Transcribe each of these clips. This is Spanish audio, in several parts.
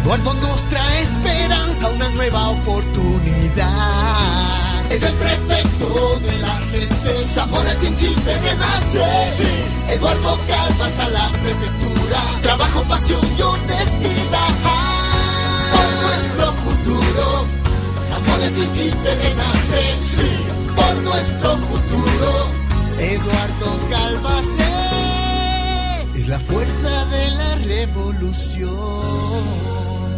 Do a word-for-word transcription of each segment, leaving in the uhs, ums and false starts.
Eduardo nos trae esperanza, una nueva oportunidad. Es el prefecto de la gente, Zamora Chinchipe renace. Sí. Eduardo Calvas a la prefectura, trabajo, pasión y honestidad. Por nuestro futuro, Zamora Chinchipe renace. Sí. Por nuestro futuro, Eduardo Calvas es, es la fuerza de la revolución.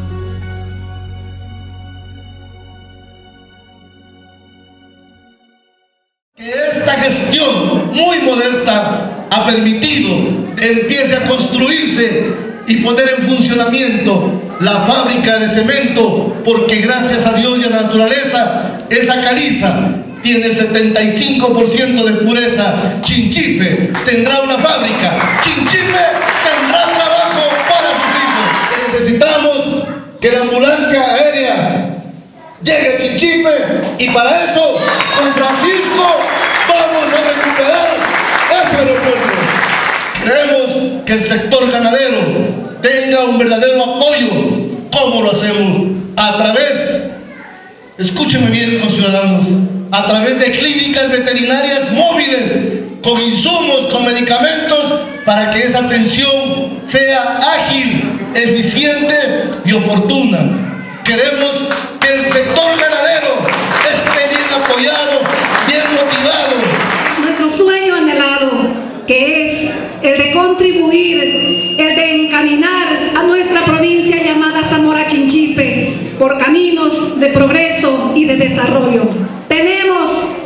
Que esta gestión muy modesta ha permitido que empiece a construirse y poner en funcionamiento la fábrica de cemento, porque gracias a Dios y a la naturaleza, esa caliza tiene el setenta y cinco por ciento de pureza. Chinchipe tendrá una fábrica, Chinchipe tendrá trabajo para sus hijos. Necesitamos que la ambulancia aérea llegue a Chinchipe, y para eso, con Francisco, vamos a recuperar ese aeropuerto. Queremos que el sector ganadero tenga un verdadero apoyo. ¿Cómo lo hacemos? A través, escúchenme bien, conciudadanos, a través de clínicas veterinarias móviles, con insumos, con medicamentos, para que esa atención sea ágil, eficiente y oportuna. Queremos que el sector ganadero esté bien apoyado, bien motivado. Nuestro sueño anhelado, que es el de contribuir, el de encaminar a nuestra provincia llamada Zamora Chinchipe por caminos de progreso y de desarrollo. Tenemos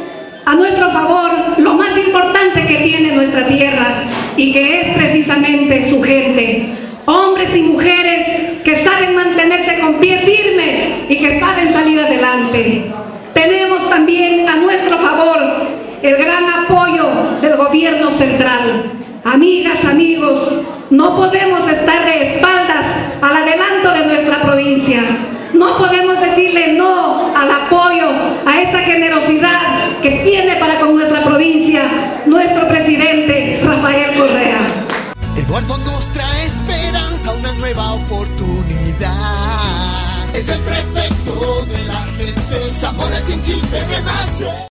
a nuestro favor lo más importante que tiene nuestra tierra, y que es precisamente su gente. Hombres y mujeres que saben mantenerse con pie firme y que saben salir adelante. Tenemos también a nuestro favor el gran apoyo del gobierno central. Amigas, amigos, no podemos estar de espaldas al adelanto de nuestra provincia. No podemos decirle no al apoyo, a esa generosidad que tiene para con nuestra provincia nuestro presidente Rafael Correa. Eduardo nos trae esperanza, una nueva oportunidad. Es el prefecto de la gente, Zamora Chinchipe renace.